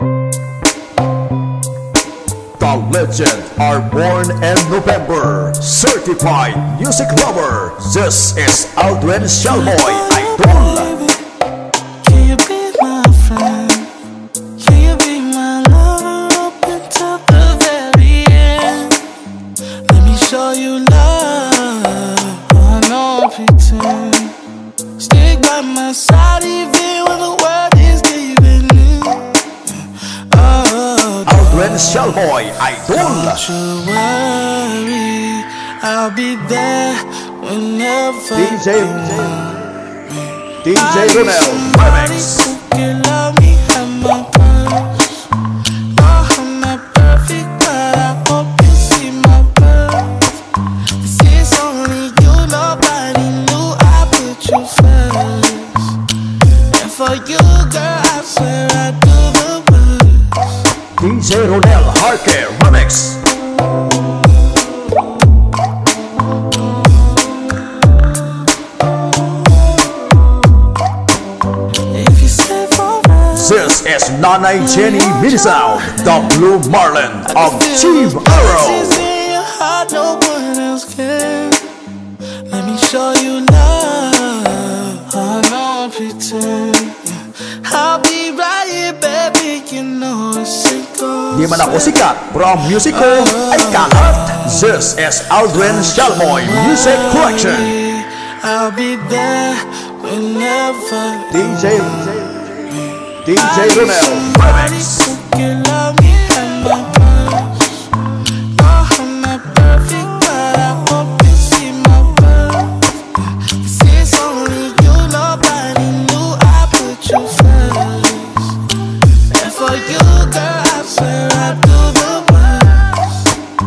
The legend are born in November. Certified music lover. This is Aldrin Shalmoy Idol. Can you be my friend? Can you be my lover up until the very end? Let me show you love. I don't pretend. Stick by my side even when the world is giving in. Aldrin Shalmoy Idol. Don't you worry, I'll be there whenever DJ Ronel Remix. You love me at my worst. No, I'm not perfect, but I hope you see my worth. This is only you, nobody knew I put you first. And for you, girl, I swear I do the worst. DJ Ronel Harke Remix. If you say forever, This is Nanay Jenny Minisound, the Blue Marlin of Team Arrow. It's in your heart, no one else can. Let me show you love. I don't pretend. I'll be right here, baby. You know it's simple. Di man ako sikat, from musiko ay kalat. This is Aldrin Shalmoy Music Collection. I'll be there whenever. DJ Ronel Remix. You love me at my worst. No, I'm not perfect, but I hope you see my worth. This is only you, nobody knew I put you first. And for you, girl, I swear I do the worst.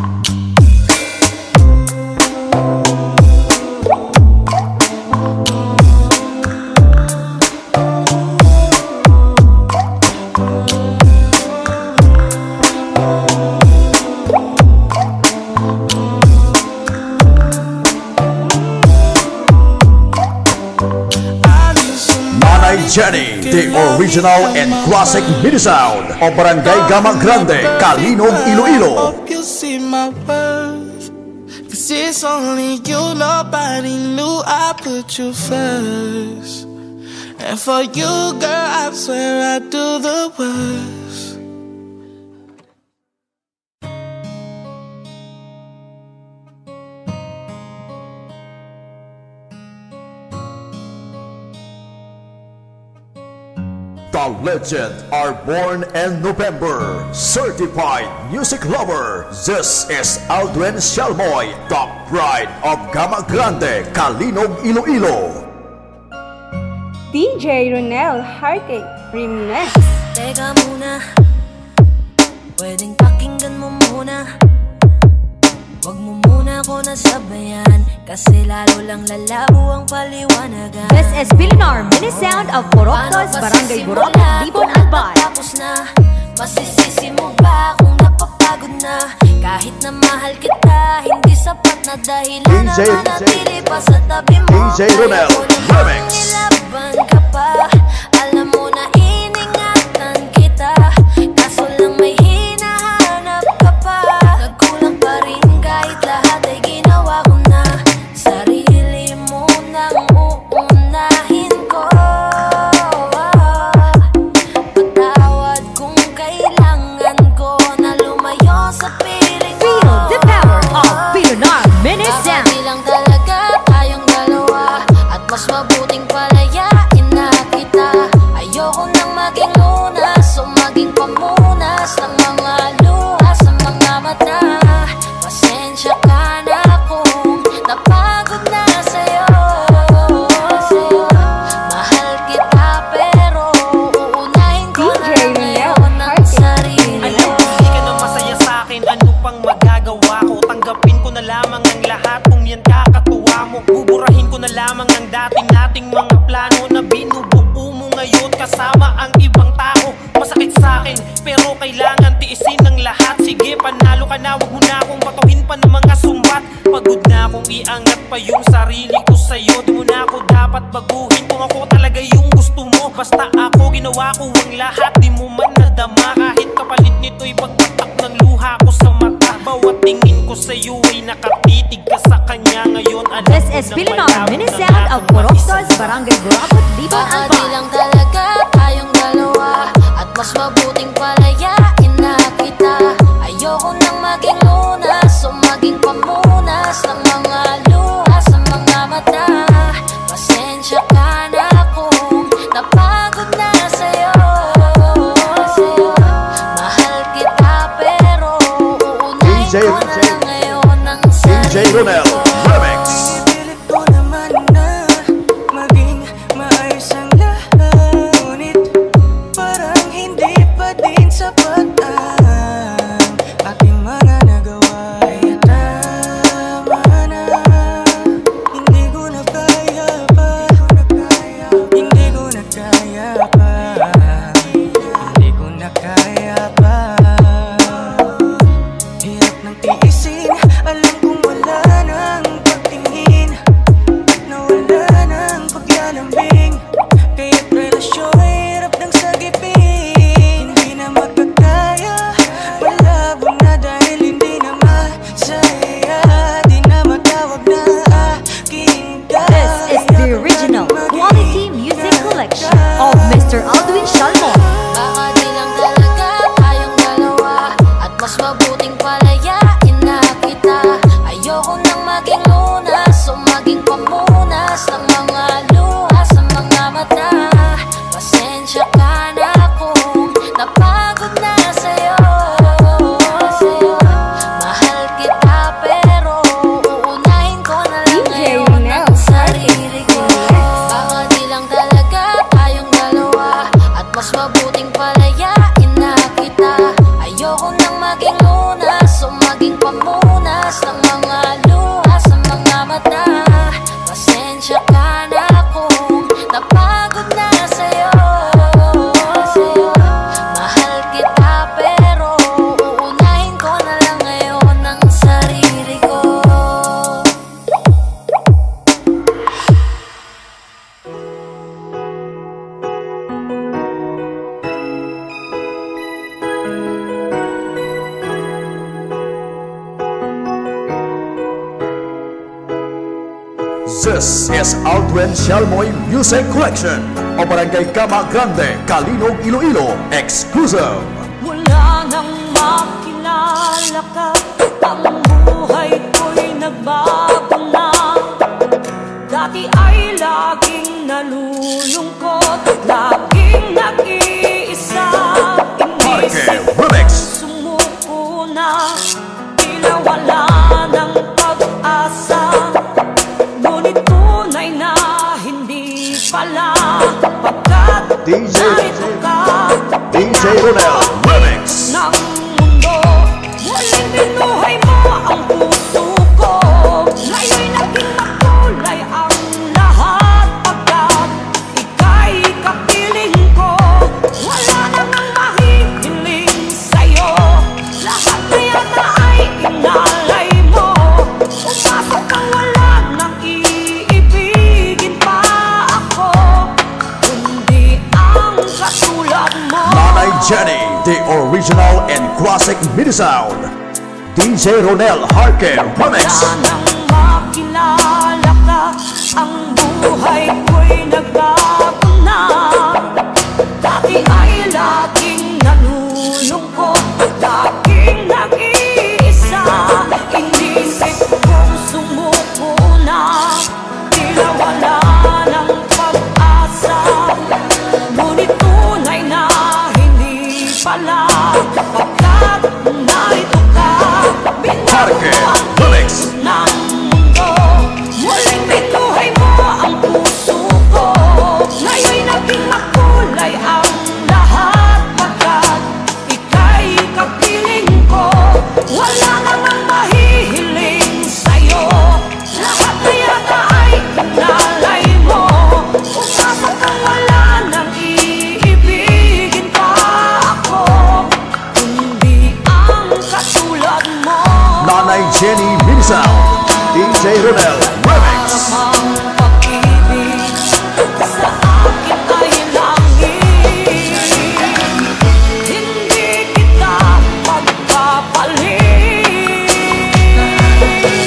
I need some Nanay Jenny, the original and classic mini-sound of Barangay Gamang Grande, Calinog, Iloilo. Hope you see my worth. Cause it's only you, nobody knew I put you first. And for you, girl, I swear I do the worst. The legend are born in November. Certified music lover. This is Aldrin Shalmoy, the pride of Gamang Grande, Calinog, Iloilo. DJ Ronel Harke Remix. Teka muna, pwedeng pakinggan mo muna. Wag mo muna ako nasabayan, kasi lalo lang lalabo ang paliwanagan. This is Pilinar Mini Sound of Borocos, Barangay Borocos, Libon, Albay. Tapos na, masisisi mo ba kung napapagod na? Kahit na mahal kita, hindi sapat na dahilan na manatili pa sa tabi mo. DJ Ronel Remix. Nilaban ka pa, alam mo na iningatan kita, kaso lang may hinahanap ka pa. Nagkulang pa rin kahit lahat ay ginawa ko na. Sarili mo nang uunahin ko. Patawad kung kailangan ko na lumayo sa piling mo. Feel the power of Pilinar Mini Sound. Bakit lang talaga tayong dalawa, at mas mabuting palayain na kita. Ayoko nang maging lunas o maging pamunas ng mga luha sa mga mata. Pasensya ka na kung napagod na sa'yo. Mahal kita pero uunahin ko na lang ngayon ang sarili Alam mo. ko di ka na masaya sa'kin, ano pang magagawa ko? Tanggapin ko na lamang ang lahat kung yan kakatuwa mo. Buburahin ko na lamang ang dating nating mga plano na binubuo mo ngayon kasama ang ibang tao. Masakit sa'kin pero kailangan tiisin ng lahat. Sige, panalo ka na, wag mo na akong batuhin pa ng mga sumbat. Pagod na akong iangat pa yung sarili ko sa'yo. Di mo na ako dapat baguhin kung ako talaga yung gusto mo. Basta ako ginawa ko ang lahat, di mo man nadama. nakatitig ka sa kanya ngayon. Alam This ko is na Pilinar malabo Mini na Sound nga of kung Borocos, maisa. Barangay Burapot, Dibon, Baka Alba. di lang talaga tayong dalawa, at mas mabuting palayain na kita. Ayoko nang maging lunas o maging pamunas ng mga luha sa mga mata. Pasensya ka na kung napagod na sa'yo. Mahal kita pero uunahin DJ ko na lang ngayon ng DJ Ronel sarili ko. Remix. Pinipilit ko naman na maging maayos ang lahat, ngunit parang hindi pa din sapat ang aking mga nagawa. Ay tama na, hindi ko na kaya pa, hindi ko na kaya pa, hindi ko na kaya pa. Hirap ng tiisin, alam kong wala nang pagtingin, nawala nang paglalambing. Kaya't relasyon ay hirap ng sagipin. Hindi na magkakaya, malabo na dahil hindi na masaya. Di na matawag na aking This is the original quality music collection of Mr. Aldwin Shalmon. Baka di lang talaga tayong dalawa, at mas mabuting palayain na kita. Ayoko nang maging lunas o maging pamunas ng mga luha sa mga mata. Pasensya ka na kung napagod na sa'yo. Mahal kita pero uunahin ko na lang DJ ngayon Ronel ang sarili ko. Baka di lang talaga tayong dalawa, at mas mabuting palayain na kita. Ayoko nang maging lunas o maging pamunas ng mga luha sa mga mata. Pasensya ka na kung napagod na sa'yo. Mahal kita pero uunahin ko na lang ngayon ang sarili ko. This is Aldwin Shalmoy Music Collection of Barangay Gama Grande, Calinog, Iloilo. Exclusive. Mula nang makilala ka, ang buhay ko'y nagbago na. Dati ay laging nalulungkot, laging nag-iisa. Parque Remix. Sumuko na, tila wala ng pag-asa. Ngunit tunay na hindi pala, pagkat DJ narito ka. DJ Ronel Remix. Ng mundo, muling binuhay mo ang puso ko. Ngayon'y naging makulay ang lahat, pagkat ika'y kapiling ko. Wala namang mahihiling sa'yo, lahat na yata ay inalay mo. Umasok kang wala nang iibigin pa ako, kundi ang katulad mo. Nanay Jenny, the original and classic mini sound. DJ Ronel Harker Remix. Mula nang makilala ka, ang buhay ko'y nagbago na. Dati ay laging nalulungkot, laging nag-iisa. Inisip kong sumuko na, tila wala ng pag-asa. Ngunit tunay na hindi pala, pagkat narito ka. Parque Binago Remix. ng mundo, muling binuhay mo ang puso ko. Ngayon'y naging makulay ang lahat, pagkat ika'y kapiling ko. Wala namang mahihiling sa'yo, lahat na yata ay inalay mo. Umasok kang wala nang iibigin pa ako, kundi ang katulad mo. Nanay Jenny mini sound. DJ Ronel Remix. Ang pag-ibig sa akin ay langit, hindi kita pagpapalit.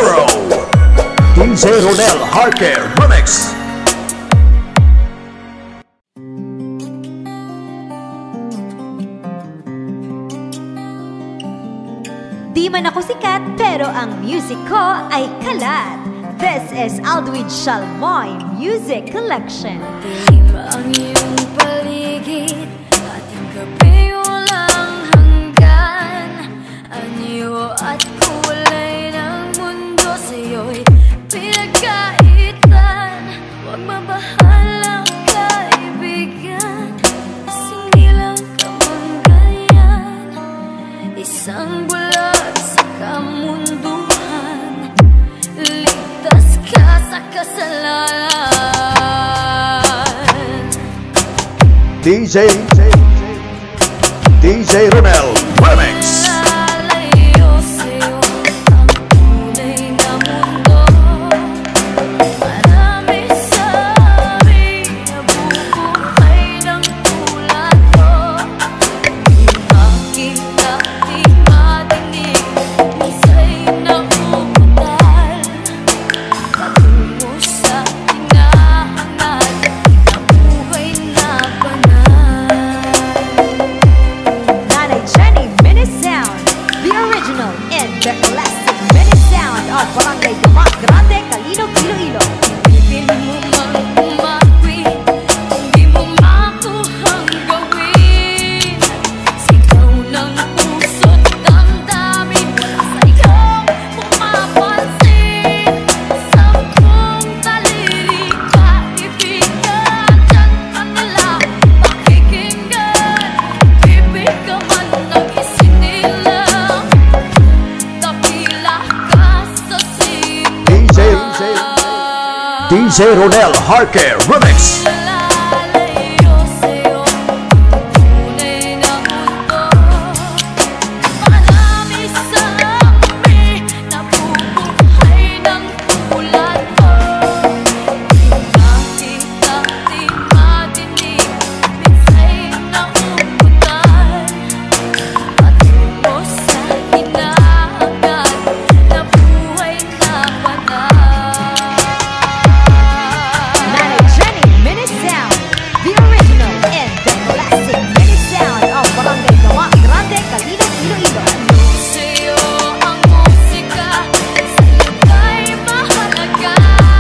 Zero. DJ Ronel Harker Remix. Di man ako sikat, pero ang music ko ay kalat. This is Aldwin Shalmoy Music Collection. Dilim ang iyong paligid, ating gabi walang hanggan. Anyo at kulay ng mundo sa'yo'y pinagkaitan. Huwag mabahalang kaibigan, singilang ka man ganyan. Isang bulag sa kamunduhan, ligtas ka sa kasalanan. DJ Ronel Remix. Lalayo sa'yo ang tunay na mundo. Marami sa amin nabubuhay ng tulad ko. Di makita, di madinig, minsa'y nauutal. Patungo sa hinahangad na buhay na banal. Nanay Jenny Mini Sound, the original and the classic mini sound of Barangay Gamak Grande, Calinog, Iloilo. Ibig mo mang umawit, hindi mo makuhang gawin. Sigaw ng puso't damdamin, wala sa iyong pumapansin. Sampung daliri kaibigan, dyan ka nila pakikinggan. Bibig ka man ng isinilang, kapila ka sa DJ Ronel Harker Remix. Lalayo sa'yo ang tunay na mundo. Marami sa amin nabubuhay ng tulad ko. Di makita, di madinig, minsa'y nauutal. Patungo sa hinahangad na buhay na banal. Nanay Jenny Mini Sound, the original and the classic mini sound of Barangay Gamak Grande, Calinog, Iloilo. Sa'yo ang musika, sa'yo ka'y mahalaga.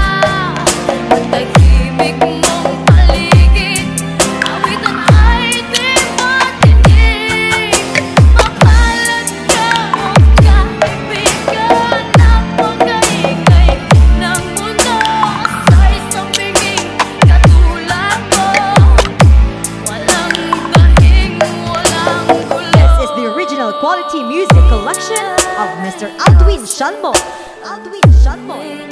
Tahimik mong paligid, awitan ay di matinig. Mapalag ka o kaibigan, napakaingay ng mundo. Sa isang biging katulad mo, walang bahing, walang gulo. This is the original quality music collection of Mr. Aldwin Shalmoy. Aldwin Shalmoy.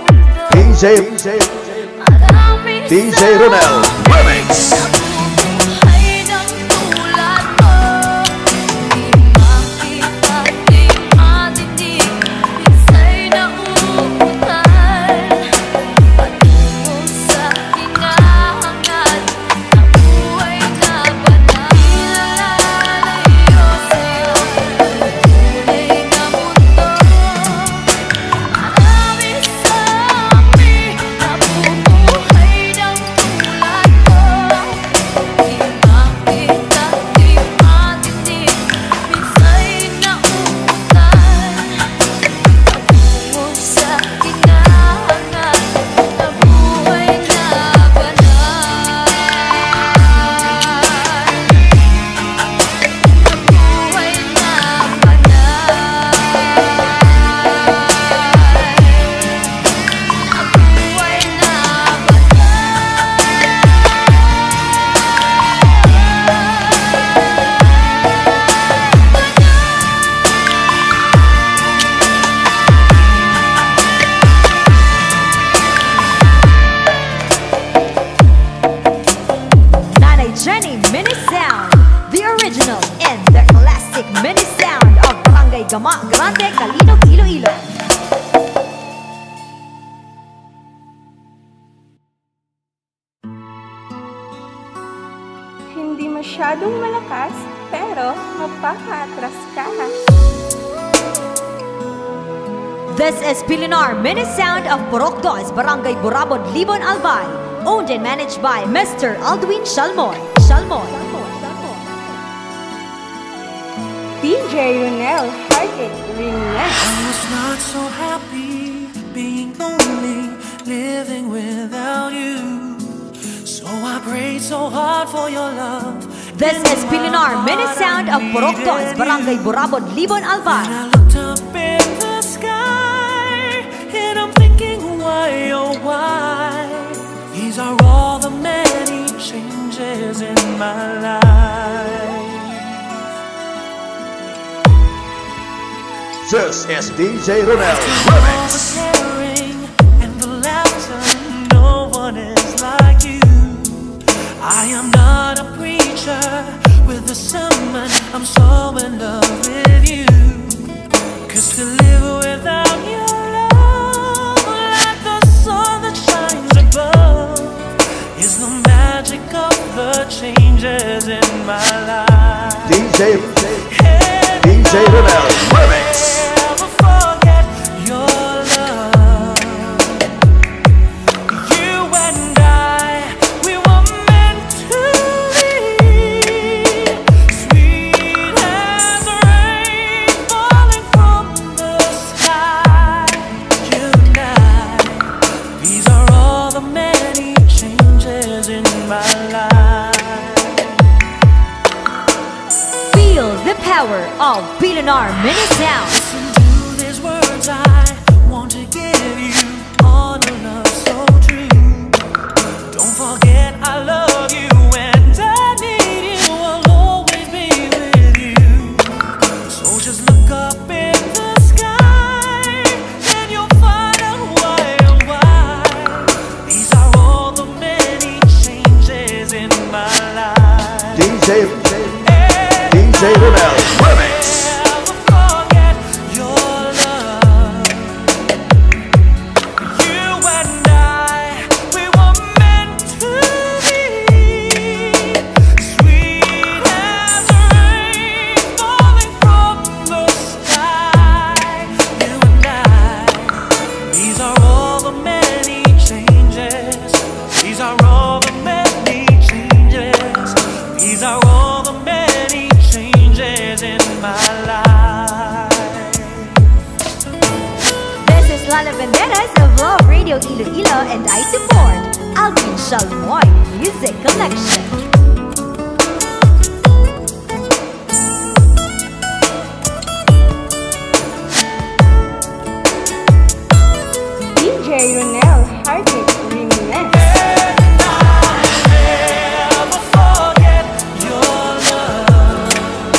DJ Ronel Remix. Nabubuhay ng tulad mo. Di makita, di madinig, minsa'y nauutal. Patungo sa hinahangad na buhay na banal. Lalayo sa'yo ang tunay na mundo. Marami sa amin nabubuhay ng tulad ko. Di makita, di madinig, minsa'y nauutal. Patungo sa hinahangad na buhay na banal. Buhay na banal. Buhay na Nanay Jenny Mini Sound, the original and the classic mini sound of Barangay Gamak Grande, Calinog, Iloilo. Hindi masyadong malakas, pero mapapa-atras ka. This is Pilinar Mini Sound of Purok 2, Barangay Burabod, Libon, Albay. Owned and managed by Mr. Aldwin Shalmoy. DJ Ronel Hearted Remix. I was not so happy being lonely, living without you. So I prayed so hard for your love. This is Pilinar Mini Sound of Purok 2, Barangay Burabod, Libon, Albay. I looked up in the sky and I'm thinking why, oh why? These are all the many changes in my life. This is DJ Ronel All the Remix. caring and the laughter, no one is like you. I am not a preacher with a sermon, I'm so in love with you. Cause to live without your love, like the sun that shines above, is the magic of the changes in my life. DJ Ronel Remix. Never forget your love. You and I, we were meant to be. Sweet as rain falling from the sky. You and I, these are all the many changes in my life. Feel the power of Pilinar Mini Sound. Listen to these words, I want to give you all the love so true. Don't forget I love you and I need you, I'll always be with you. So just look up in the sky and you'll find out why, oh why. These are all the many changes in my life. DJ Ronel Remix. Never forget your love. You and I, we were meant to be. Sweet as rain falling from the sky. You and I, these are all the many changes. These are all the many changes. These are all the many changes in my life. This is Lala Banderas of Love Radio Iloilo, and I support Aldwin Shalmoy Music Collection. DJ Ronel Hearted Remix. Never forget your love.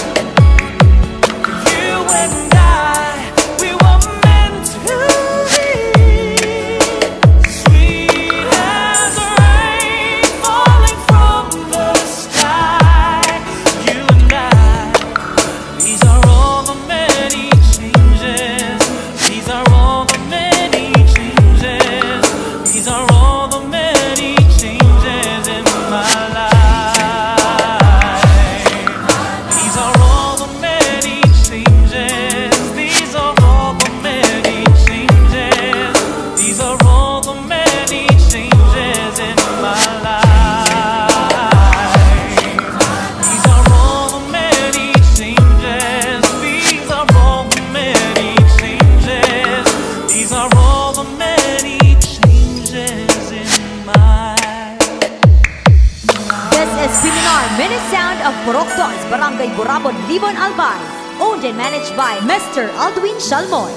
You and I, we were meant to be. Sweet as rain falling from the sky. You and I, these are all the many changes. These are all the many changes. These are all the many changes in my life. These are all the many changes. These are all the many changes. These are all the many changes in my life. These are all the many changes. These are all the many changes. These are all the many changes in my life. This is Pilinar Mini Sound of Purok 2, Barangay Burabod, Libon, Albay. Owned and managed by Mr. Aldwin Shalmoy.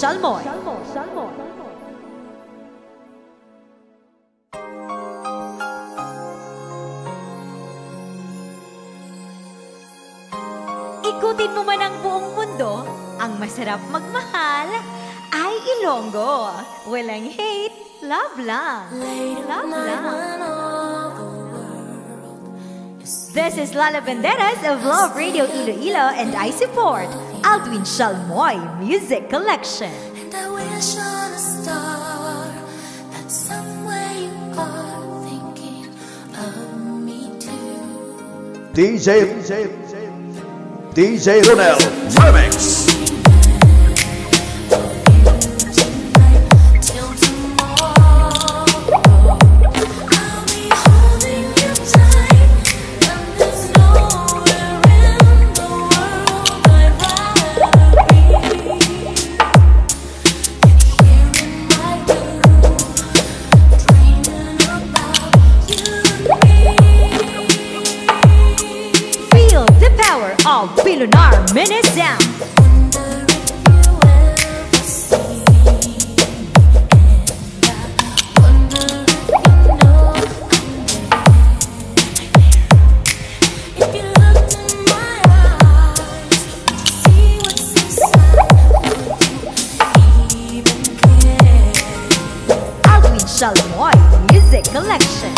Ikutin mo man ang buong mundo, ang masarap magmahal ay Ilonggo. Walang hate, love lang. Love lang. This is Lala Banderas of Love Radio Iloilo, and I support Aldwin Shalmoy Music Collection. And I wish on a star that somewhere you are thinking of me too. DJ Ronel Remix. of Pilunar Mini Sound. Alvin Shalmoy Music Collection.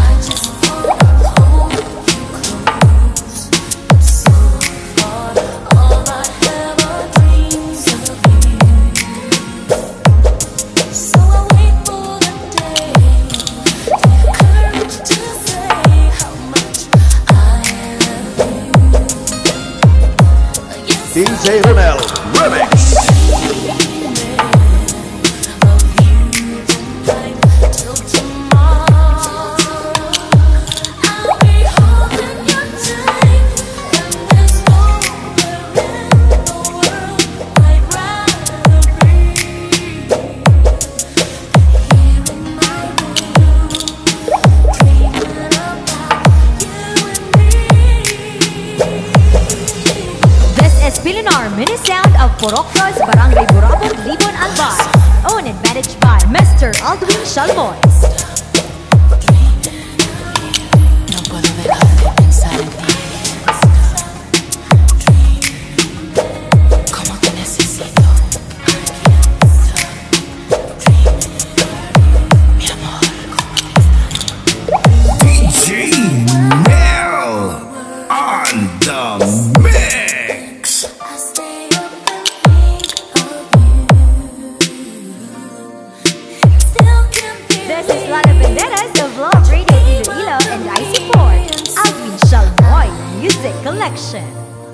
DJ Ronel Remix. Pilunar Mini Sound of Porocos, Barangay Burabot, Libon, Albay. Owned and managed by Mr. Aldwin Shalmoy. No puedo dejar de pensar en ti. Como te necesito. Mi amor, como te extraño. DJ Mel on the mix. This is Lana Banderas of Love Radio Iloilo and I support Aldwin Shalmoy Music Collection.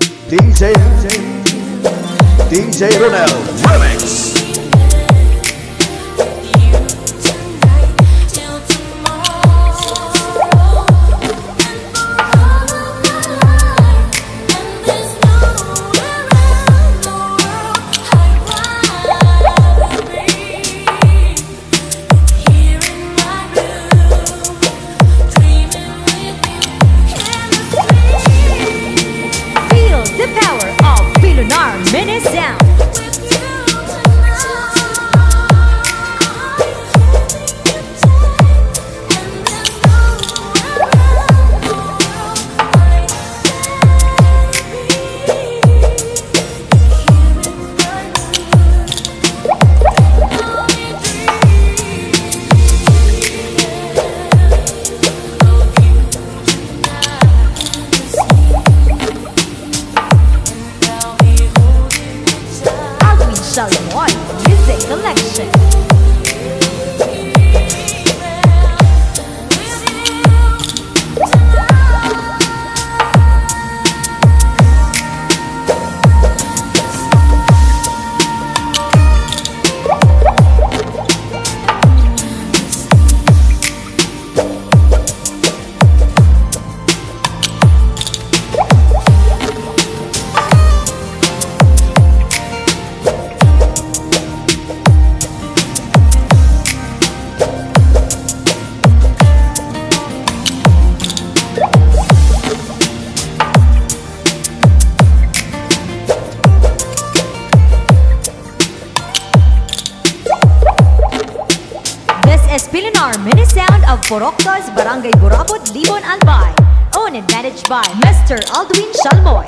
DJ Ronel Remix. Feel the power of Pilunar Mini Sound. Alvin Shalmoy Music Collection. This is Pilunar Mini Sound of Porocos, Barangay Burabot, Libon, Albay. Owned and managed by Mr. Aldwin Shalmoy.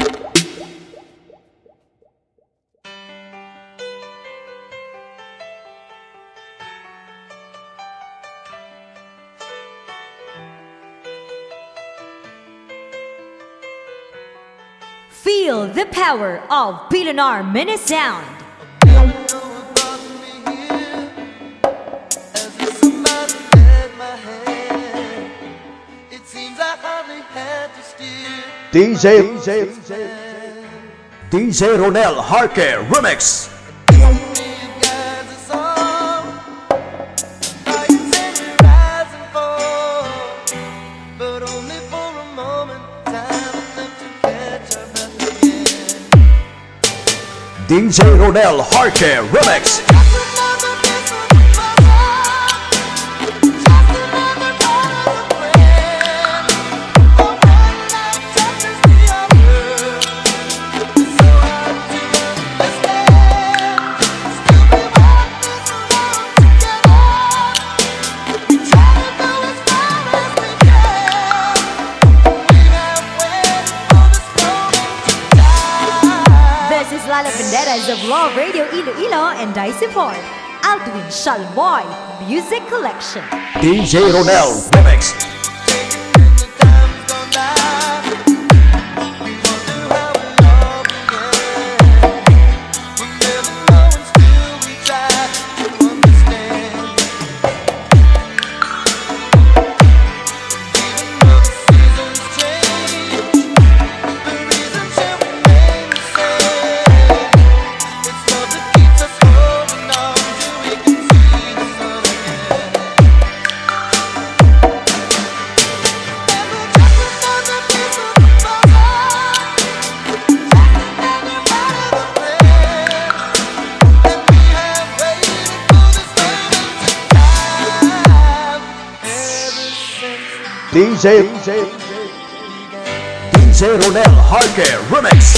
Feel the power of Pilunar Mini Sound. DJ Ronel Harke Remix. DJ Ronel Harke Remix. Banderas of Love Radio Iloilo and Dicey Ford, Aldwin Shalmoy Music Collection. DJ Ronel Remix. DJ Ronel Harke Remix.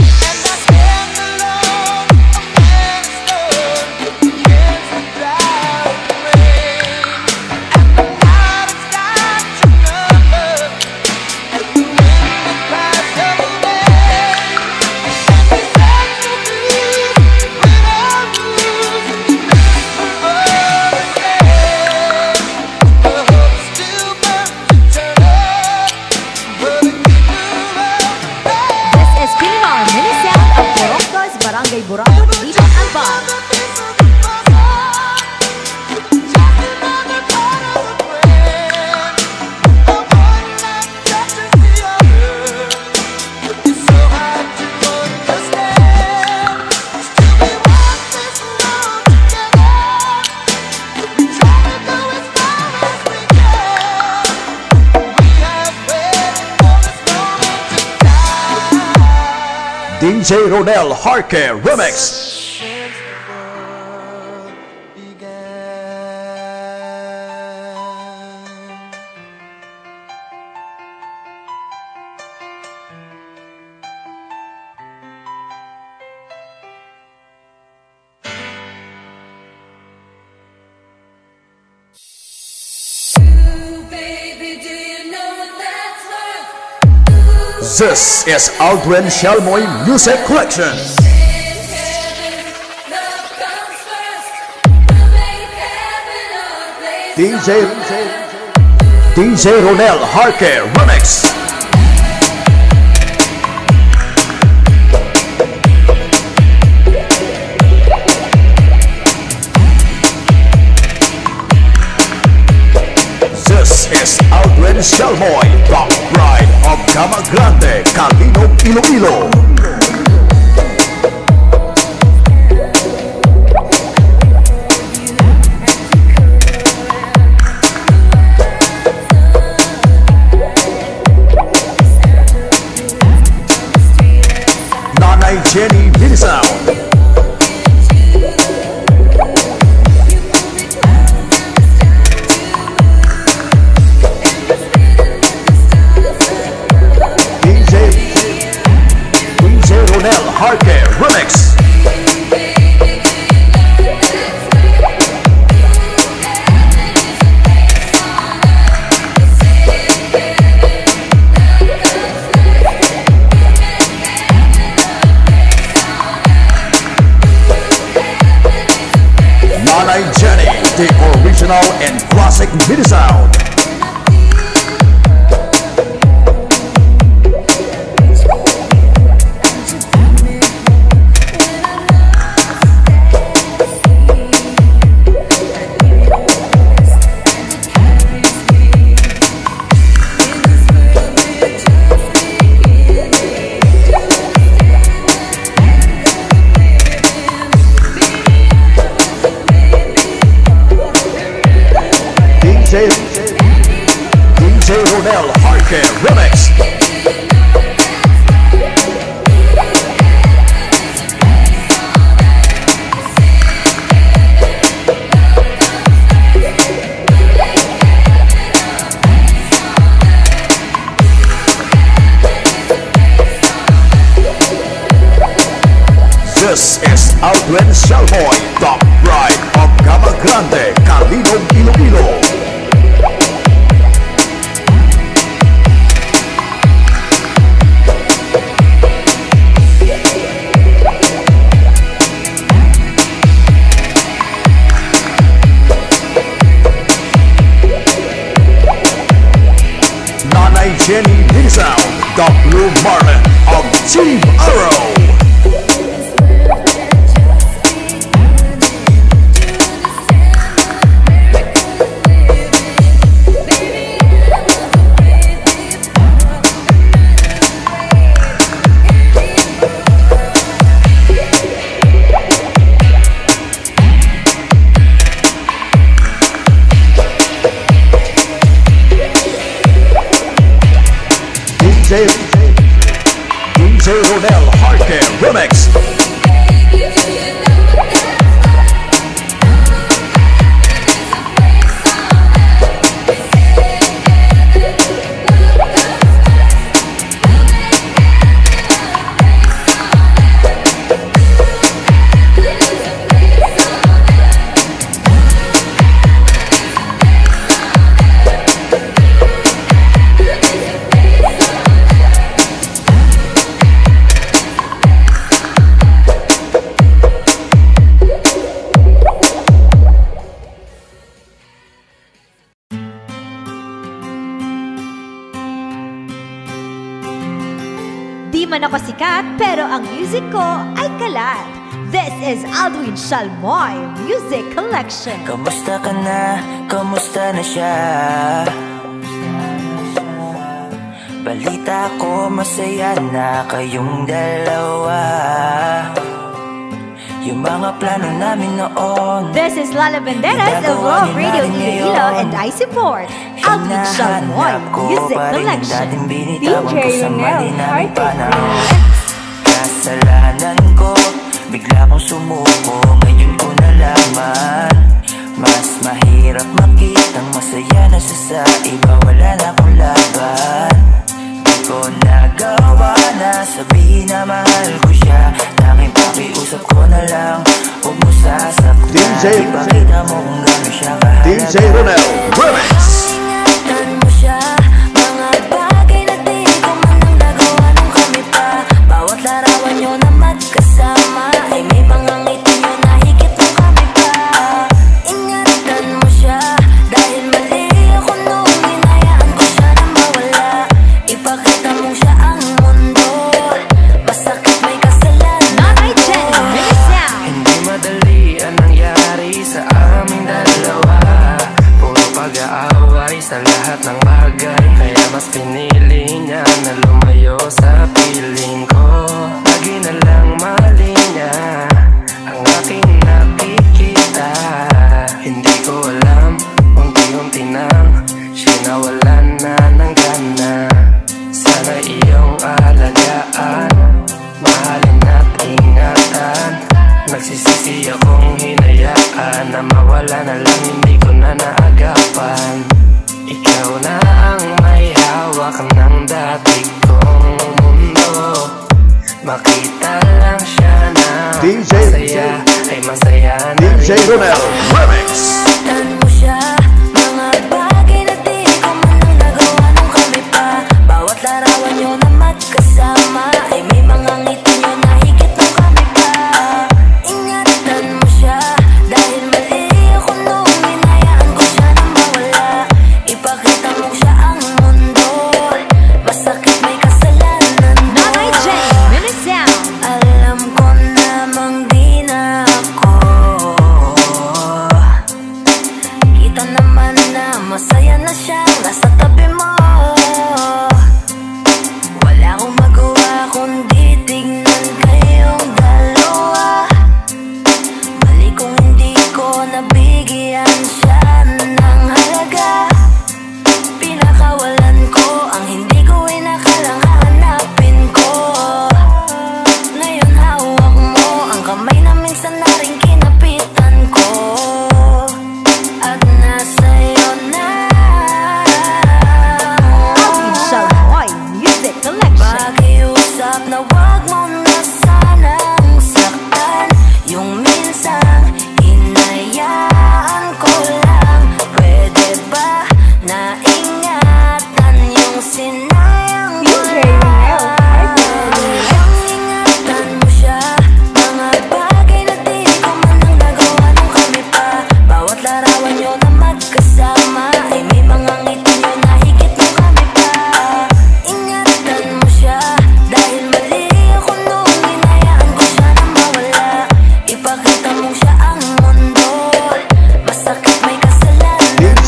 Barangay Buragon, Liban, Alba. DJ Ronel Harke Remix. This is Aldwin Shalmoy Music Collection. DJ Ronel Harke Remix. This is Aldwin Shalmoy, top pride of Gama Grande, Calino, Iloilo. Nanay Jenny Mini Sound. Ronel Harke Remix. Nanay Jenny, the original and classic mini sound. DJ Ronel Harke Remix. This is Aldwin Shalmoy, top pride of Gama Grande, Calino, Iloilo. Jenny Lizao, the Blue Marlin of Team Arrow. DJ Ronel Harker Remix. Di man ako sikat, pero ang music ko ay kalat. This is Aldwin Shalmoy Music Collection. Kamusta ka na? Kamusta na siya? Balita ko masaya na kayong dalawa. Yung mga plano namin noon. This is Lala Banderas of World Radio Iloilo, and I support Aldwin Shalmoy Music Collection. DJ Ronel Harker. Kasalanan ko, bigla kong sumuko. Ngayon ko nalaman, mas mahirap makitang masaya na siya sa iba. Wala na akong laban. Di ko nagawa na sabihin na mahal ko siya. Tanging pakiusap ko na lang, huwag mo sasaktan. Ipakita mo kung gano'n siya kahalaga. DJ Ronel Remix. Ingatan mo siya, mga bagay na di ko man ang nagawa nung kami pa. Bawat larawan nyo na magkasama ay may mga ngiti nyo na higit nung kami pa. Ingatan mo siya, dahil mali ako nung hinayaan ko siya na mawala. Ipakita mo siya ang mundo, masakit may kasalanan. Nanay Jenny Lizao. Hindi madali ang nangyari sa aming dalawa. Puro pag-aaway sa lahat ng bagay, kaya mas pinili niya na lumayo sa piling ko. Lagi na lang mali niya ang aking nakikita. Hindi ko alam, unti-unti nang siya nawalan na ng gana. Sana iyong alagaan, mahalin at ingatan. Nagsisisi akong hinayaan na mawala na lang, hindi ko na naagapan. Ikaw na ang may hawak ng dati kong mundo. Makita lang siya na masaya ay masaya na rin. DJ Ronel Remix. Ingatan mo siya, mga bagay na di ko man ang nagawa nung kami pa. Bawat larawan nyo na magkasama ay may mga ngiti nyo na higit nung kami pa. Ingatan mo siya, dahil mali ako nung hinayaan ko siya na mawala. Ipakita mo siya ang mundo, masakit may kasalanan mo. Nanay Jenny Lizao. Alam ko namang di na ako. Kita naman na masaya na siya nasa tabi mo. Wala akong magawa kundi tignan kayong dalawa. Mali kung hindi ko nabigyan siya ng halaga. Pinakawalan ko ang hindi ko inakalang hanapin ko. Ngayon hawak mo ang kamay na minsan na rin kinapitan ko. At nasa'yo na Aldwin Shalmoy Music Collection. pakiusap na wag mo na sanang saktan. Yung minsan hinayaan ko lang. Pwede ba na ingatan yung sinayang mo DJ Ronel Harker. Ingatan mo siya, mga bagay na di ko man ang nagawa nung kami pa. Bawat larawan nyo na magkasama ay may mga ngiti nyo na higit nung kami pa.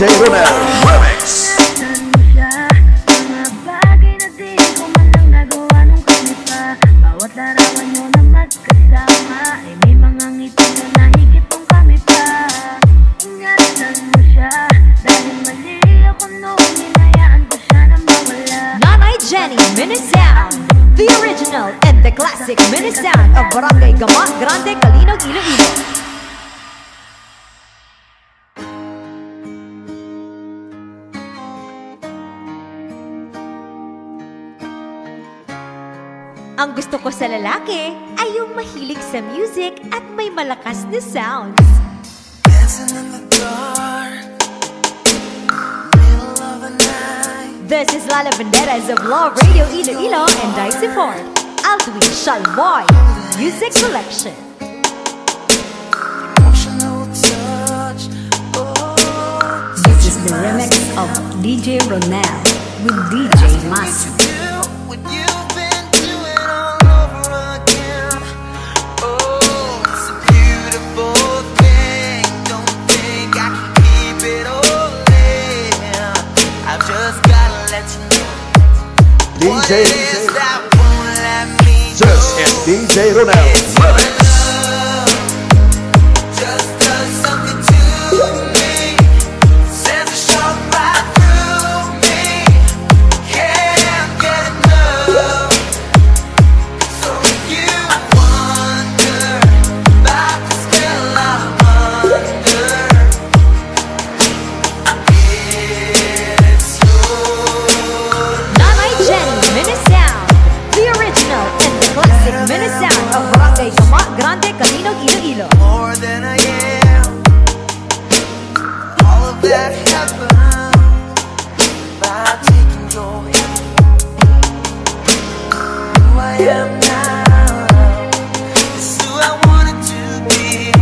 DJ Ronel Remix. Bawat larawan nyo na magkasama ay may mga ngiti na nahigit kung kami pa. Ingatan mo siya dahil mali ako noon, hinayaan ko siya na mawala. Nanay Jenny Mini Sound, the original and the classic mini sound of Barangay Gama Grande, Calinog, Iloilo. Ang gusto ko sa lalaki ay yung mahilig sa music at may malakas na sounds. This is Lala Banderas of Love Radio Iloilo and Dicey Ford, Aldwin Shalmoy Music Collection. This is the remix of DJ Ronel with DJ Mas. DJ, this is DJ Ronel Remix. Just does something to me, sends a shock right through me. Can't get enough. So if you wonder about the spell I'm under, it's Nanay Jenny Mini Sound, the original and the classic mini sound of Barangay Gama Grande, Calinog, Iloilo. more than I am. All of that happened by taking your hand. Who I am now is who I wanted to be.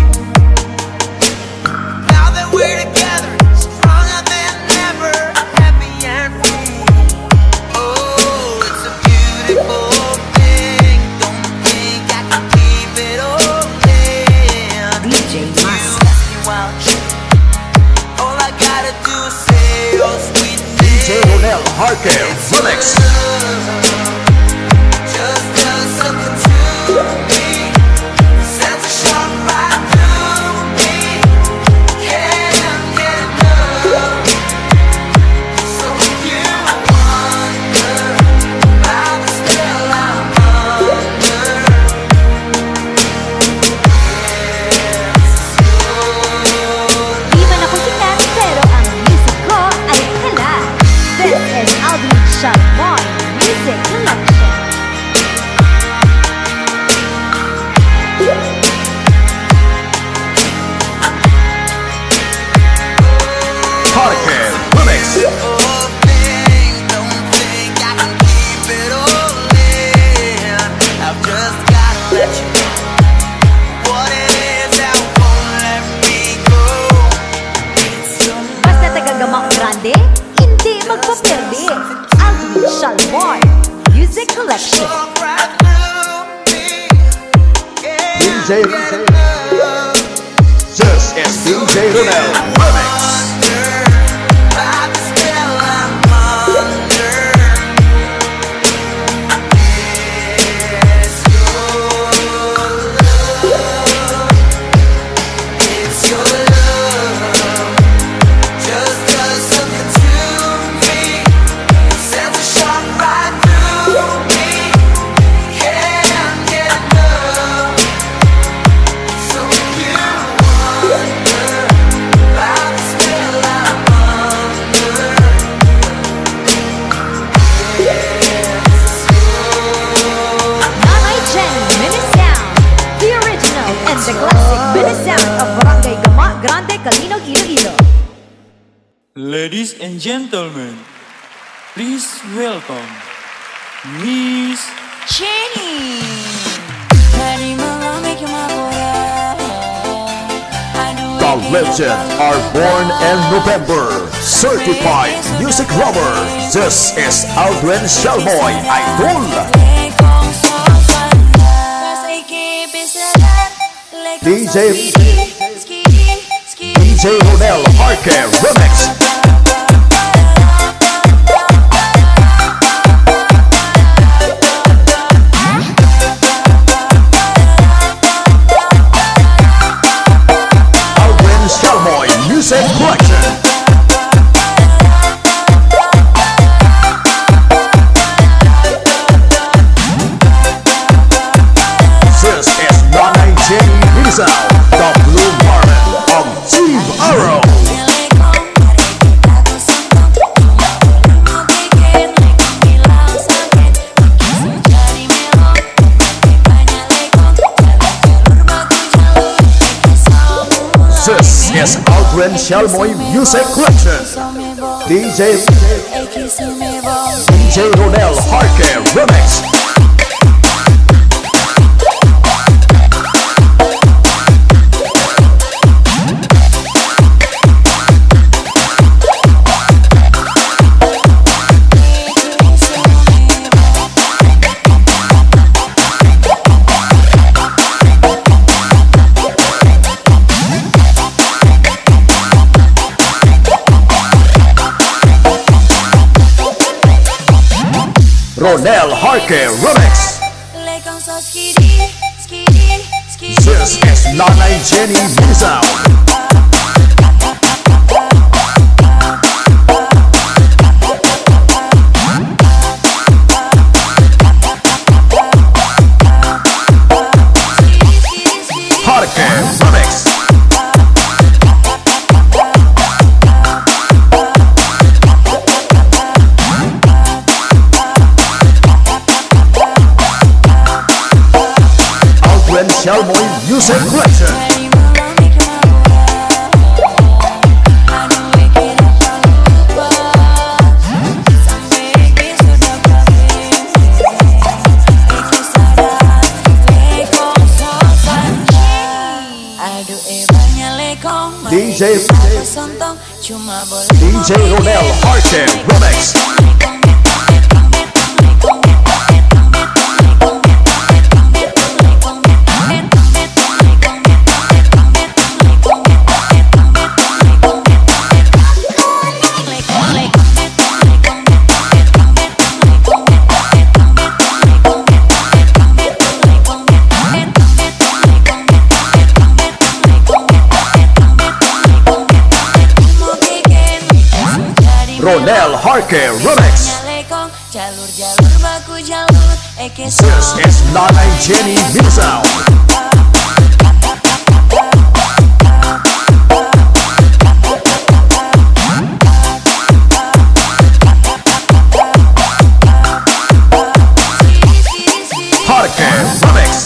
Now that we're together, stronger than ever, happy and free. Oh, it's a beautiful thing. Don't think I can keep it all in. DJ Mas. All I gotta do is say, oh sweet DJ Ronel Harker Remix. just does something to me, sends a shock right through me. Can't get enough. So if you wonder about the spell I'm under, Di man ako sikat pero ang music ko ay kala. This is Aldwin Shalmoy Music Collection. Harker Remix. don't think I can keep it all in. I've just gotta let you know what it is that won't let me go. It's your Basta taga Gama Grande, hindi magpaperde. Aldwin Shalmoy Music Collection. love right through me. DJ, this is DJ Ronel Remix. By the spell I'm under. It's your love. Just does something to me, sends a shock right through me. Can't get enough. So if you wonder about the spell I'm under, Nanay Jenny Mini Sound, the original and the classic mini sound of Barangay Gama Grande, Calinog, Iloilo. Ladies and gentlemen, please welcome Miss Jenny. The legend are born in November. Certified music lover. This is Aldwin Shalmoy Idol. DJ Ronel Harker Remix. Collection. This is Nanay Jenny Rizal, the Blue Marlin of Team Arrow. This is Aldrin Shalmoy Music Collection. DJ Ronel Harke Remix. Ronel Harke Remix. This is Nanay Jenny Rizal. Harke Remix. Shalmoy Music Collection. DJ Ronel Harke Remix. Ronel Harke Remix. This is Nanay Jenny Rizal. Harke Remix.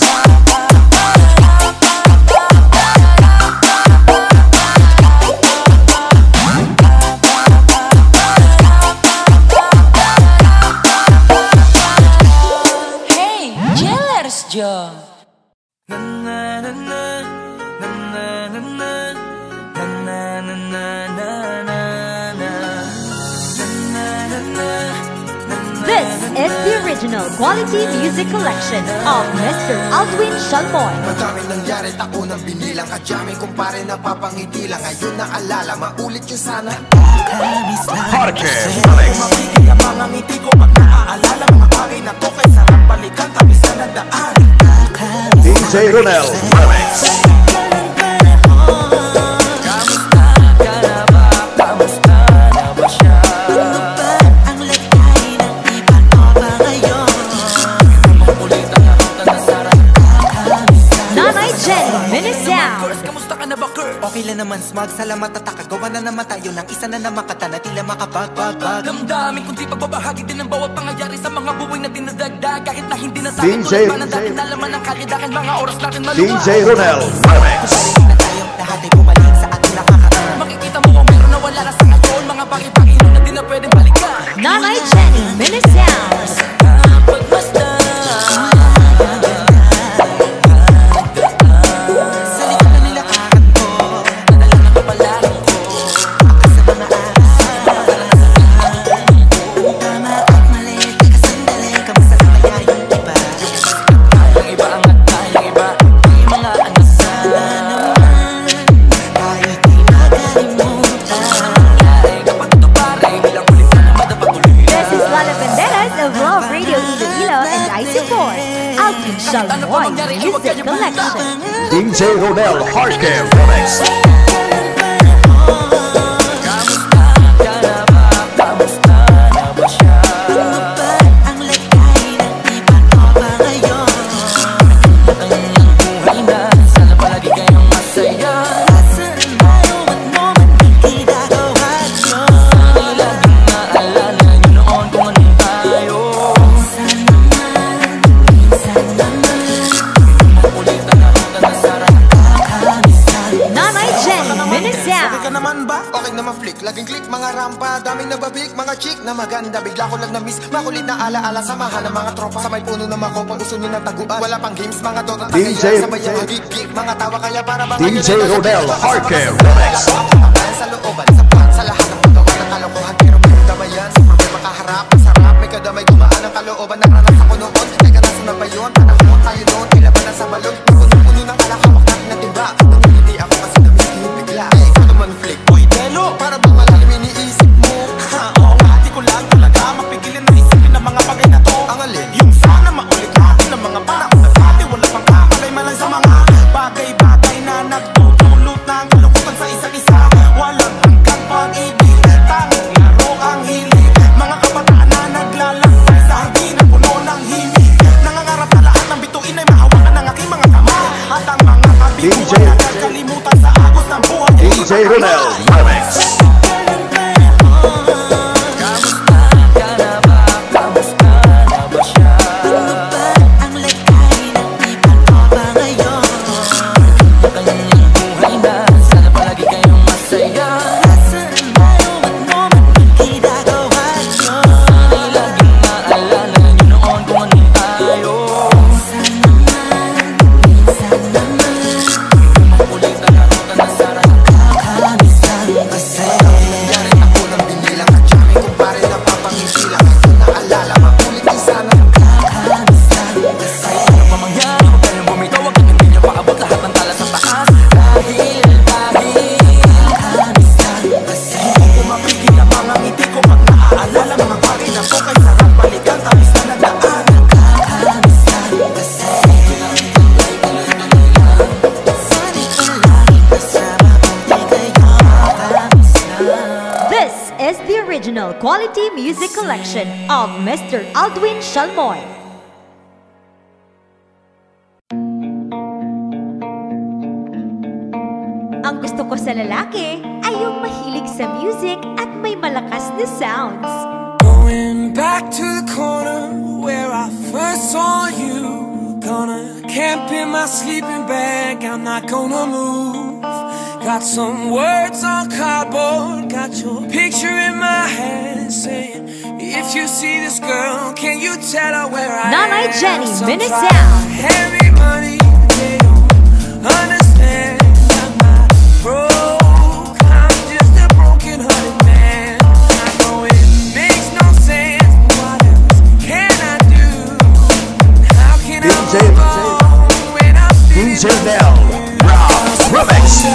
This is the original quality music collection of Mr. Aldwin Shalmoy. Madaming nangyari, taon ang binilang. Kadyami kumpare na papangiti lang. Ngayon naalala, maulit yung sana. Harke Remix. Makikita mga ngiti ko pag naaalala. Mga bagay na to kay sarap balikan. Tapis na nagdaan. DJ Ronel Remix. Okay lang naman smug, salamat at takagawa na naman tayo ng isa na naman kata na tila makabagbag. Damdamin kundi pagbabahagi din ng bawat pangyayari sa mga buhay na dinadagdag. Kahit na hindi na sa akin tulad pa ng dati nalaman ng kalidakan. Mga oras natin maluwa. DJ Ronel Remix. Na tayong lahat ay bumalik sa ating nakakaraan. Makikita mo ang meron na wala na sa ngayon. Mga bagay-bagay na di na pwedeng balikan. Nanay Jenny Minisound. Shalmoy Music Collection. DJ Ronel Harke Remix. daming click, mga rampa, daming nababik, mga chick na maganda. Bigla ko lang na-miss, makulit na ala-ala. Samahan ng mga tropa, sa may puno na makopa, uso nyo ng taguan. Wala pang games, mga dota, tagayan, sabayan, hagig-gig. Mga tawa kaya para ba DJ Rodel Harker Remix. Sa looban, sa plan, sa lahat ng paggawa ng kalokohan. Pero may damayan, sa problema kaharap, sarap. May kadamay gumaan ang kalooban, naranas ako noon. Teka nasa na ba yun? Panahon tayo noon, kailan na sa balon. Puno-puno ng kalahawak natin na timba. Nangiliti ako kasi namitin bigla. Ikaw naman flick, uy telo, para bang malalim iniisip mo. Oo, di ko lang talaga mapigilin na isipin ng mga bagay na to. Ang alin, yung sana maulit natin ng mga panahon na dati. Wala pang kamalay-malay sa mga bagay-bagay na nagtutulot ng kalukutan sa isa't isa. Walang hanggang pag-ibig, tanging laro ang hilig. Mga kabataan na naglalakbay sa hardin na puno ng himig. Nangangarap na lahat ng bituin ay mahawakan ng aking mga kamay. At ang mga kabiguan na nagkalimutan sa agos ng buhay. DJ Rodel Remix. Quality music collection of Mr. Aldwin Shalmoy. Ang gusto ko sa lalaki ay yung mahilig sa music at may malakas na sounds. Going back to the corner where I first saw you. Gonna camp in my sleeping bag, I'm not gonna move. Got some words on cardboard, got your picture in my hand, saying, if you see this girl, can you tell her where I am? Nanay Jenny, Minisound. Heavy money, they don't understand. I'm not broke, I'm just a broken-hearted man. I know it makes no sense, but what else can I do? How can I move on when I'm DJ Nell Remix.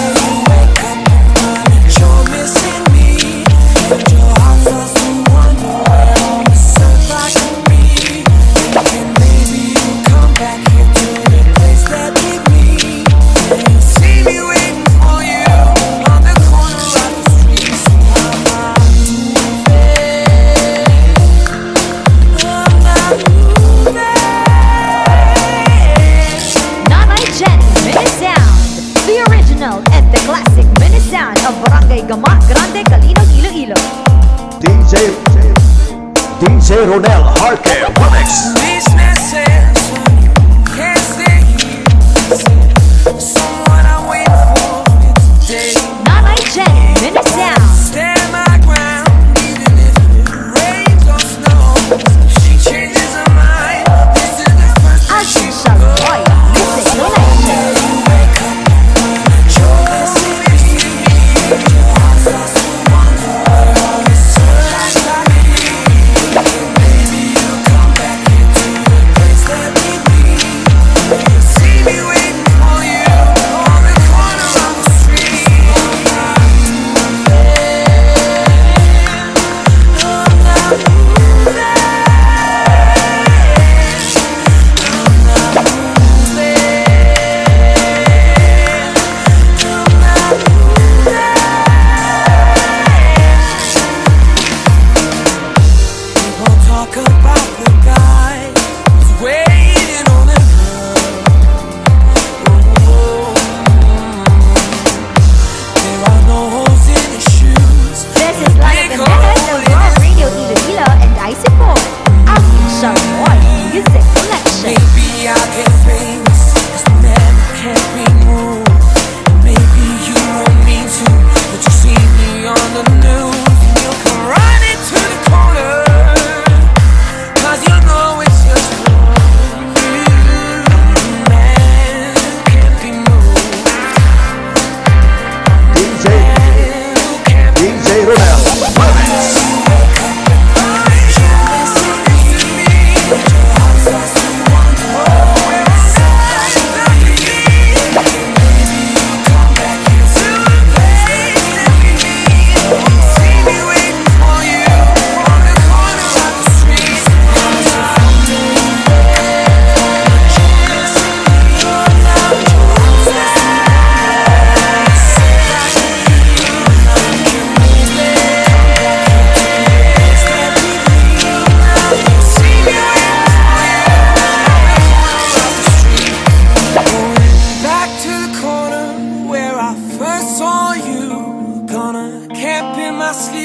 DJ Rodel Harker Remix. Nanay Jenny, Minisound. Stand my ground, even if it rains or snows. She changes her mind. This is the first time she Shalmoy Music Collection. Baby, you come back here to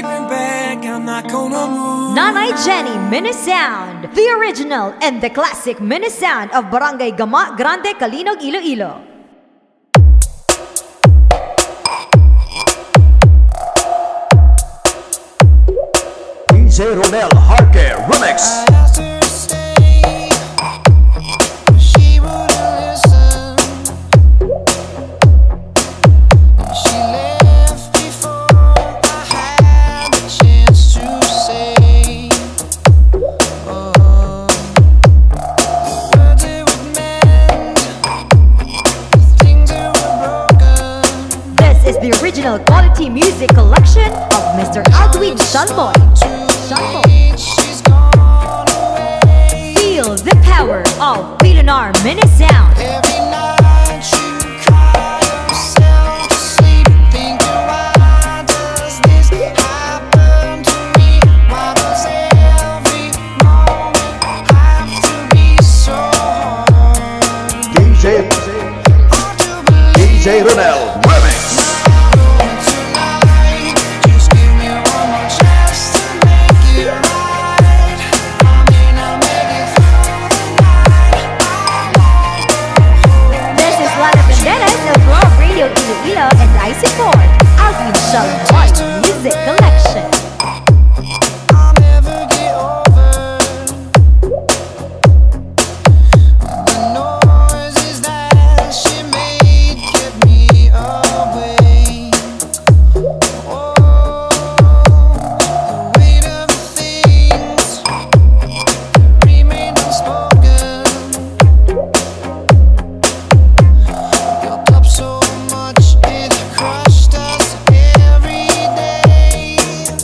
sitting back, I'm not gonna move. Nanay Jenny Mini Sound, the original and the classic mini sound of Barangay Gama Grande, Kalinog, Iloilo. DJ Ronel Harke Remix. The original quality music collection of Mr. Aldwin Shalmoy. Feel the power of Pilinar Mini Sound. Every night you cry yourself to sleep, think why does this happen to me? Why does every moment have to be so hard? DJ Ronel Remix. Iloilo and I support Aldwin Shalmoy Music Collection. I'll never get over the noises that she made, kept me away. Oh, the weight of the things remain unspoken. Built up so much, it crushed us every day.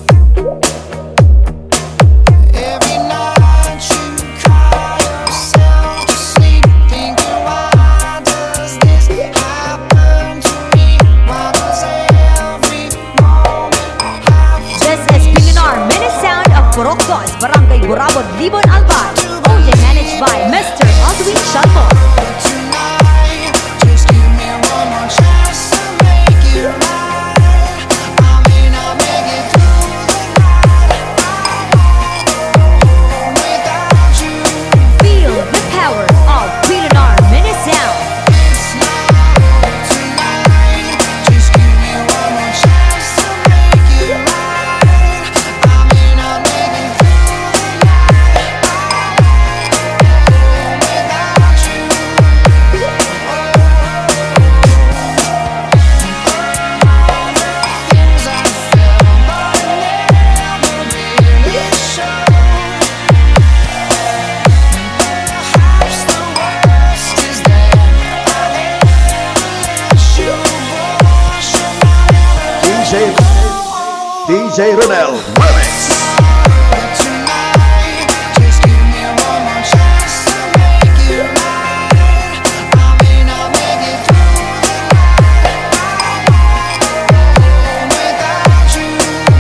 Every night you cry yourself to sleep, thinking why does this happen to me? Why does every moment have to This is Pilinar Mini Sound of Porocos, Barangay Burabod, Libon, Albay. Owned and managed by Mr. Aldwin Shalmoy. tonight? Just give me one more chance to make it right. I may not make it through the night. I won't go without you. Feel the power of Pilinar Mini Sound. It's not tonight. Just give me one more chance to make it right. I may not make it through the night. I won't go without you. Things I felt but never really showed. Perhaps the worst is that I never let you wash DJ Ronel Remix. tonight. Just give me one more chance to make it right. I may not make it through the night. I won't go without you.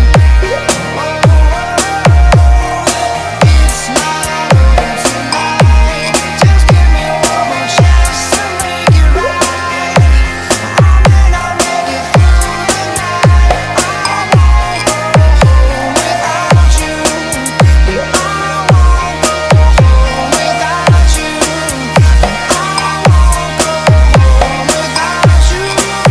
It's not over tonight. Just give me one more chance to make it right. I may not make it through the night. I won't go home without you. I won't go home without you. I won't go home without you.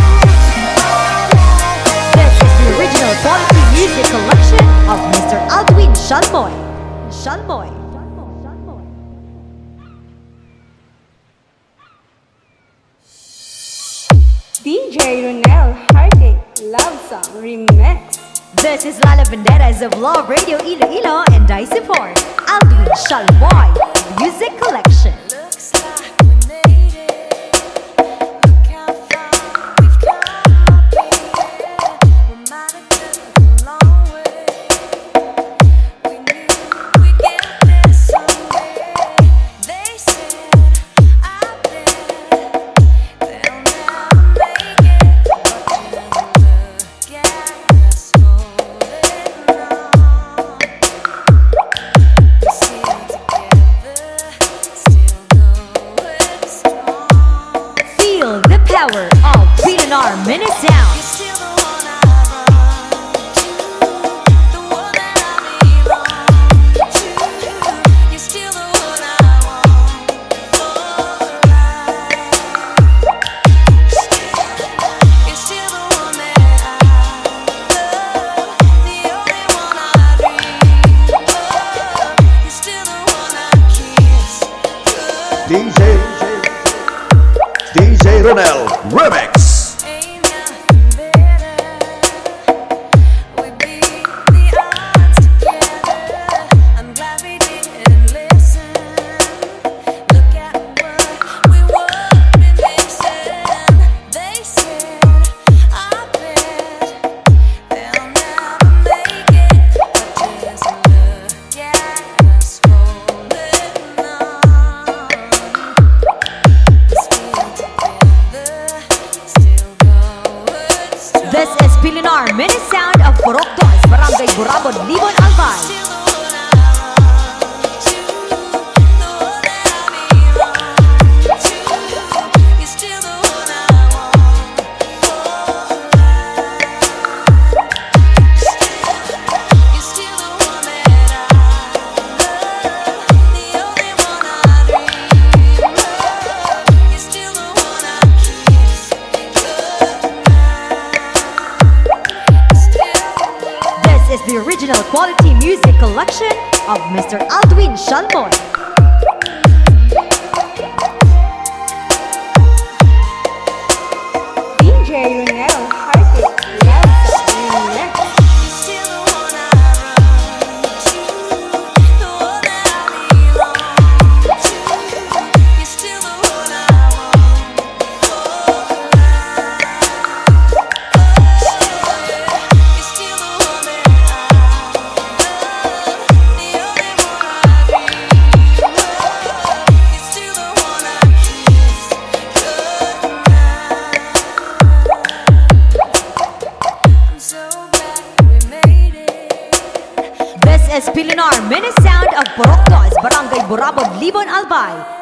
This is the original quality music collection of Mr. Aldwin Shalmoy. DJ Ronel Harke Love Song Remix. This is Lala Banderas of Love Radio Iloilo and I support Aldwin Shalmoy Music Collection. Looks like we made it. Look how far we've come, baby. We might have come a long way. We knew we'd get there someday. They said, I bet they'll never make it. But you look at us holding on. We're still together, still DJ Ronel Remix. This is Pilinar Mini Sound of Poroktos, Barangay Burabod, Libon, Albay. Is the original quality music collection of Mr. Aldwin Shalmoy. DJ Ronel Heartache Love Song Remix. This is Pilinar Mini Sound of Poroktos, Barangay Burabod, Libon, Albay.